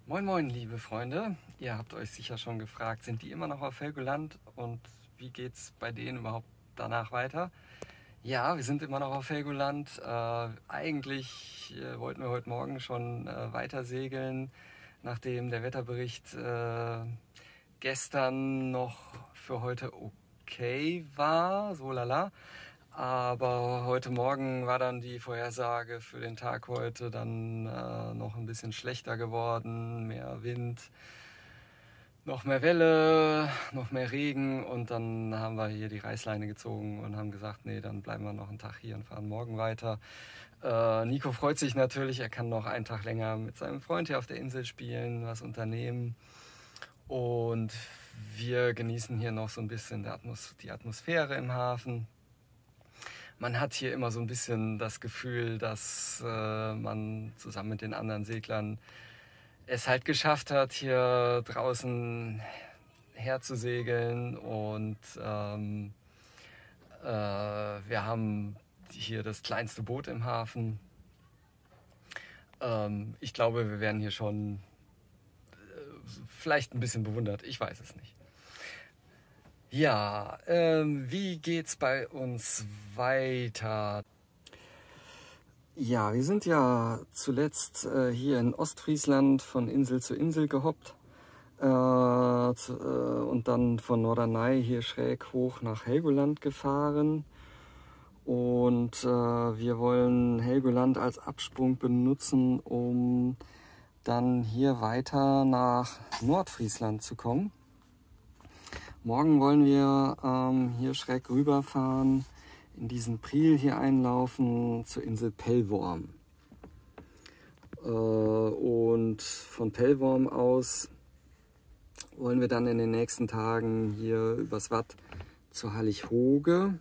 Moin moin liebe Freunde, ihr habt euch sicher schon gefragt, sind die immer noch auf Helgoland und wie geht's bei denen überhaupt danach weiter? Ja, wir sind immer noch auf Helgoland. Eigentlich wollten wir heute Morgen schon weiter segeln, nachdem der Wetterbericht gestern noch für heute okay war, so lala. Aber heute Morgen war dann die Vorhersage für den Tag heute dann noch ein bisschen schlechter geworden, mehr Wind, noch mehr Welle, noch mehr Regen, und dann haben wir hier die Reißleine gezogen und haben gesagt, nee, dann bleiben wir noch einen Tag hier und fahren morgen weiter. Nico freut sich natürlich, er kann noch einen Tag länger mit seinem Freund hier auf der Insel spielen, was unternehmen, und wir genießen hier noch so ein bisschen die Atmosphäre im Hafen. Man hat hier immer so ein bisschen das Gefühl, dass man zusammen mit den anderen Seglern es halt geschafft hat, hier draußen herzusegeln, und wir haben hier das kleinste Boot im Hafen. Ich glaube, wir werden hier schon vielleicht ein bisschen bewundert, ich weiß es nicht. Ja, wie geht's bei uns weiter? Ja, wir sind ja zuletzt hier in Ostfriesland von Insel zu Insel gehoppt und dann von Norderney hier schräg hoch nach Helgoland gefahren. Und wir wollen Helgoland als Absprung benutzen, um dann hier weiter nach Nordfriesland zu kommen. Morgen wollen wir hier schräg rüberfahren, in diesen Priel hier einlaufen zur Insel Pellworm. Und von Pellworm aus wollen wir dann in den nächsten Tagen hier übers Watt zu Hallig-Hoge.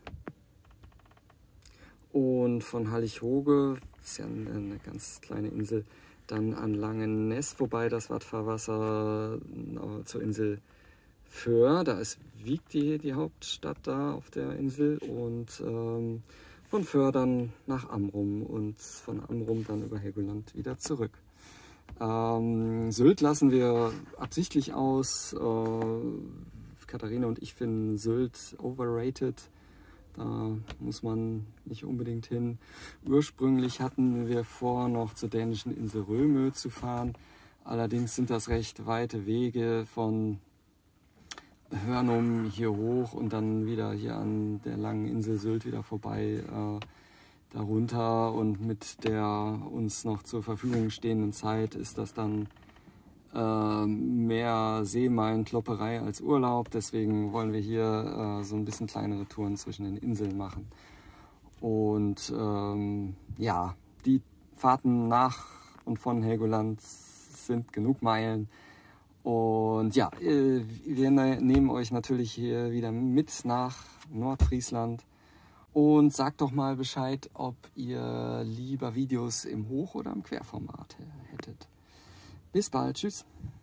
Und von Hallig-Hoge, das ist ja eine ganz kleine Insel, dann an Langeness, wobei das Wattfahrwasser zur Insel Föhr, da ist Wiek die Hauptstadt da auf der Insel, und von Föhr dann nach Amrum und von Amrum dann über Helgoland wieder zurück. Sylt lassen wir absichtlich aus. Katharina und ich finden Sylt overrated. Da muss man nicht unbedingt hin. Ursprünglich hatten wir vor, noch zur dänischen Insel Römö zu fahren. Allerdings sind das recht weite Wege von Hörnum hier hoch und dann wieder hier an der langen Insel Sylt wieder vorbei, darunter, und mit der uns noch zur Verfügung stehenden Zeit ist das dann mehr Seemeilenklopperei als Urlaub. Deswegen wollen wir hier so ein bisschen kleinere Touren zwischen den Inseln machen. Und ja, die Fahrten nach und von Helgoland sind genug Meilen. Und ja, wir nehmen euch natürlich hier wieder mit nach Nordfriesland, und sagt doch mal Bescheid, ob ihr lieber Videos im Hoch- oder im Querformat hättet. Bis bald, tschüss!